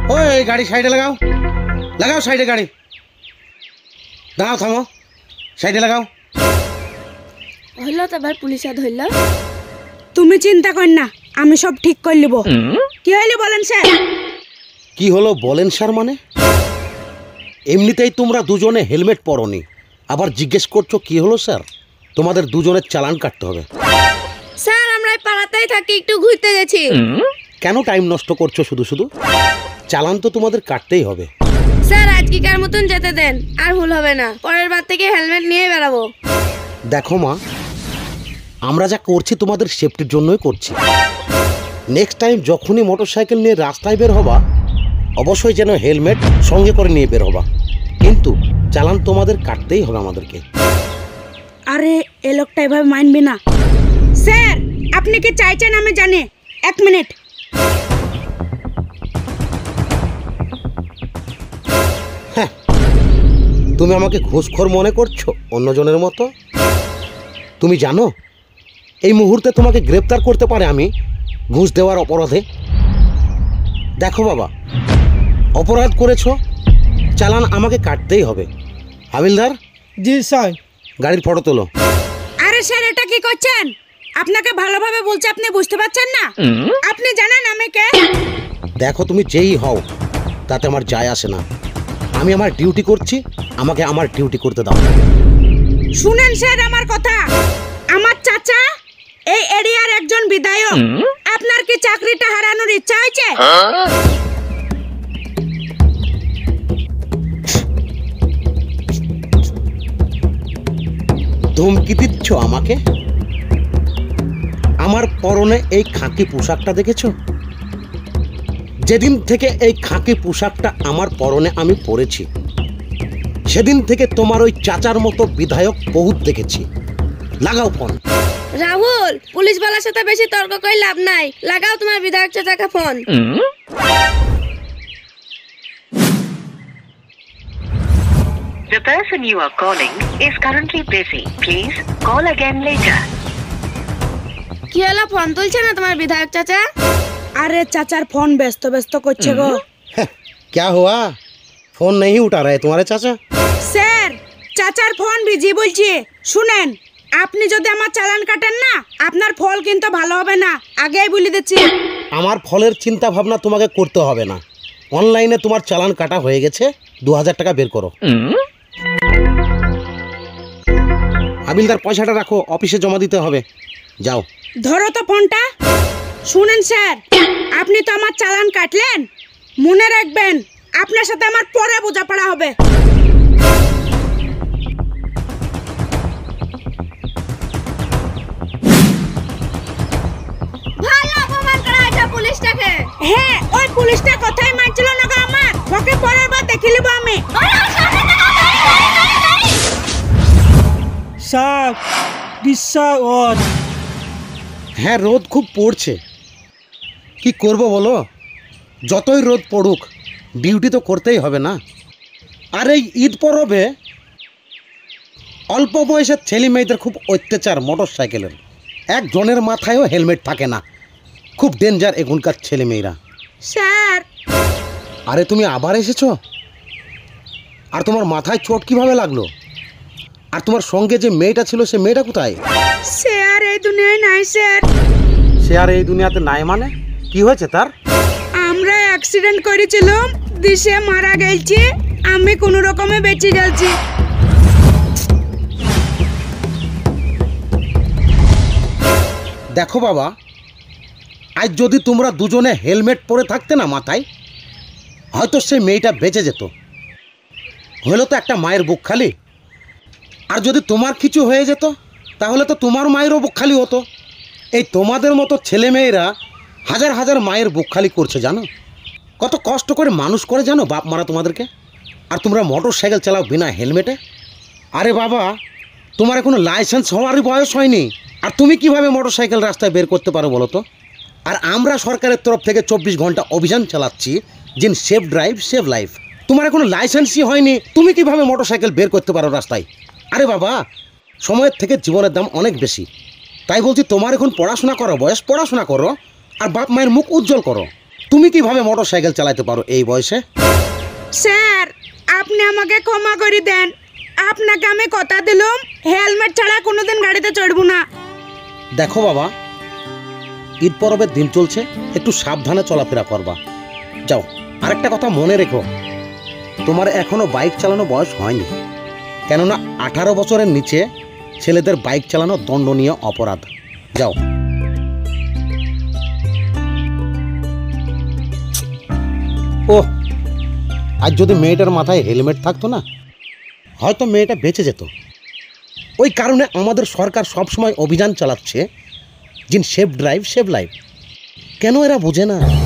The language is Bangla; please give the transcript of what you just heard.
ওই গাড়ি সাইডে লাগাও, লাগাও সাইডে গাড়ি। দাঁড়াও, থামো, সাইডে লাগাও। হইল তো ভাই, পুলিশে ধরল। তুমি চিন্তা কর না, আমি সব ঠিক করে নিব। কি হইলো বলেন স্যার? কি হলো বলেন স্যার? মানে এমনিতেই তোমরা দুজনে হেলমেট পরনি, আবার জিজ্ঞেস করছো কি হলো স্যার? তোমাদের দুজনের চালান কাটতে হবে। স্যার আমরা পাড়াতেই থাকি, একটু ঘুরতে গেছি। কেন টাইম নষ্ট করছো শুধু শুধু? চালান তো তোমাদের কাটতেই হবে। স্যার আজকেকার মতন যেতে দেন, আর ভুল হবে না। পরের বার থেকে হেলমেট নিয়ে বেরাবো। দেখো মা, আমরা যা করছি তোমাদের সেফটির জন্যই করছি। নেক্সট টাইম যখনই মোটরসাইকেল নিয়ে রাস্তায় বের হবা, অবশ্যই যেন হেলমেট সঙ্গে করে নিয়ে বের হবা। কিন্তু চালান তোমাদের কাটতেই হবে আমাদেরকে। আরে এ লোকটা এভাবে মানবে না। স্যার আপনি কি চাইছেন আমি জানি? 1 মিনিট। হ্যাঁ, তুমি আমাকে ঘুষখোর মনে করছো অন্যজনের মতো? তুমি জানো এই মুহূর্তে তোমাকে গ্রেপ্তার করতে পারে আমি ঘুষ দেওয়ার অপরাধে। দেখো বাবা, অপরাধ করেছো, চালান আমাকে কাটতেই হবে। হাবিলদার। জি স্যার। গাড়ির ফটো তোলো। আরে স্যার এটা কি করছেন? আপনাকে ভালোভাবে বলছি, আপনি বুঝতে পারছেন না? আপনি জানেন আমি কে? দেখো তুমি যেই হও তাতে আমার যায় আসে না। আমি আমার ডিউটি করছি, আমাকে আমার ডিউটি করতে দাও। শুনেন স্যার আমার কথা, আমার চাচা এই এরিয়ার একজন বিধায়ক। আপনার কি চাকরিটা হারানোর ইচ্ছা হয়েছে? ধমকি দিচ্ছ আমাকে? আমার পরনে এই খাকি পোশাকটা দেখেছো? যেদিন থেকে এই খাকি পোশাকটা আমার পরনে আমি পরেছি, সেদিন থেকে তোমার ওই চাচার মতো বিধায়ক বহুত দেখেছি। লাগাও ফোন। রাহুল, পুলিশ বালার সাথে বেশি তর্ক করে লাভ নাই। লাগাও তোমার বিধায়ক চাচাকে phone. The person you are calling is currently busy. Please call again later. কি হলো, ফোন তুলছে না তোমার বিধায়ক চাচা? আরে চাচার ফোন ব্যস্ত ব্যস্ত করছে গো। क्या हुआ? फोन नहीं उठा रहे तुम्हारे चाचा? স্যার চাচার ফোন বিজি বলছি। শুনেন, আপনি যদি আমার চালান কাটেন না, আপনার ফল কিন্তু ভালো হবে না, আগেই বলে দিচ্ছি। আমার ফলের চিন্তা ভাবনা তোমাকে করতে হবে না। অনলাইনে তোমার চালান কাটা হয়ে গেছে, 2000 টাকা বের করো। হাবিলদার পয়সাটা রাখো, অফিসে জমা দিতে হবে। যাও। ধরো তো ফোনটা। শুনেন স্যার, আপনি তো আমার চালান কাটলেন, মনে রাখবেন আপনার সাথে আমার পরে বোঝাপড়া হবে। ভালো অপমান করা হয়েছে পুলিশটাকে। হ্যাঁ, ওই পুলিশটা কথাই মানছিল না গো আমার। ওকে পরের বার দেখে নিব আমি। স্যার বিশ্বাস রোদ। হ্যাঁ, রোদ খুব পড়ছে, কি করব বলো? যতই রোদ পড়ুক, ডিউটি তো করতেই হবে না। আর এই ঈদ পরবে অল্প বয়সের ছেলে মেয়েদের খুব অত্যাচার মোটর সাইকেলের। একজনের মাথায়ও হেলমেট থাকে না, খুব ডেঞ্জার এখনকার ছেলে মেয়েরা। স্যার আরে তুমি আবার এসেছো? আর তোমার মাথায় চোট কিভাবে লাগলো? আর তোমার সঙ্গে যে মেয়েটা ছিল, সে মেয়েটা কোথায়? স্যার এই দুনিয়ায় নাই স্যার। সে আর এই দুনিয়াতে নাই মানে? কি হয়েছে তার? আমরা অ্যাক্সিডেন্ট করেছিলাম, দিশে মারা গেছি, আমি কোনো রকমে বেঁচে গেছি। দেখো বাবা, আজ যদি তোমরা দুজনে হেলমেট পরে থাকতে না মাথায়, হয়তো সেই মেয়েটা বেঁচে যেত। হলো তো একটা মায়ের বুক খালি। আর যদি তোমার কিছু হয়ে যেত, তাহলে তো তোমার মায়েরও বুক খালি হতো। এই তোমাদের মতো ছেলে মেয়েরা হাজার হাজার মায়ের বুক খালি করছে, জানো? কত কষ্ট করে মানুষ করে জানো বাপ মারা তোমাদেরকে। আর তোমরা মোটর সাইকেল চালাও বিনা হেলমেটে। আরে বাবা, তোমার এখনো লাইসেন্স হওয়ারই বয়স হয়নি, আর তুমি কিভাবে মোটর সাইকেল রাস্তায় বের করতে পারো বলো তো? আর আমরা সরকারের তরফ থেকে 24 ঘন্টা অভিযান চালাচ্ছি, যে সেফ ড্রাইভ সেভ লাইফ। তোমার এখনো লাইসেন্সই হয়নি, তুমি কিভাবে মোটর সাইকেল বের করতে পারো রাস্তায়? আরে বাবা, সময়ের থেকে জীবনের দাম অনেক বেশি। তাই বলছি, তোমার এখন পড়াশোনা করো বয়স, পড়াশোনা করো আর বাপ মায়ের মুখ উজ্জ্বল করো। তুমি কিভাবে মোটর সাইকেল চালাতে পারো এই বয়সে? স্যার আপনি আমাকে ক্ষমা করে দেন, আপনাকে আমি কথা দিলাম হেলমেট ছাড়া কোনোদিন গাড়িতে চড়বো না। দেখো বাবা, ঈদ পরবের দিন চলছে, একটু সাবধানে চলাফেরা করবা। যাও, আরেকটা কথা মনে রেখো, তোমার এখনো বাইক চালানো বয়স হয়নি, কেননা 18 বছরের নিচে ছেলেদের বাইক চালানো দণ্ডনীয় অপরাধ। যাও। ও, আজ যদি মেয়েটার মাথায় হেলমেট থাকতো না, হয়তো মেয়েটা বেঁচে যেত। ওই কারণে আমাদের সরকার সবসময় অভিযান চালাচ্ছে, যিনি সেফ ড্রাইভ সেভ লাইফ। কেন এরা বোঝে না?